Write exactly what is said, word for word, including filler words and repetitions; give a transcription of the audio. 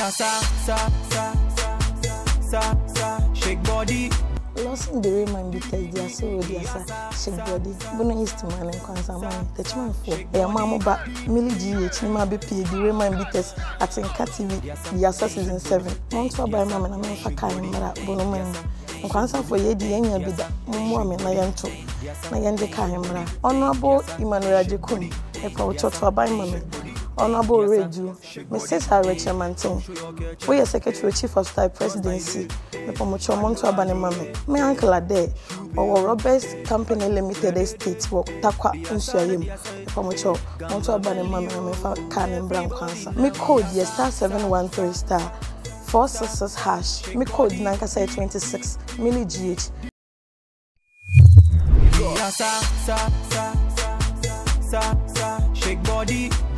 sa sa sa sa sa shake body. Lawson the way man because they are so ready as shake body. Bono used to man and kwanza man. The chman for. E mama ba Millie G H ni ma be P the way man because at Inka T V the assess season seven. Want to buy mama na me fa kai mara bono man. Kwanza for ye di enya bi da. Mumu ame na yento. Na yende kai mara. Honorable Emmanuel Ajekun. E fa uchoto buy mama. Honorable Reju, Missus Harry Chairmanton, we are Secretary Chief of Staff Presidency, the Pomocho Monto Abanemame, my uncle Ade, or Roberts Company Limited Estate, work Takwa Unsuayim, the Pomocho Monto Abanemame, and Canin Brown Cancer. Me code yes star seven one three star four six six hash, me code Nankasa twenty-six, Millie G H. Sa sa sa sa sa sa shake body.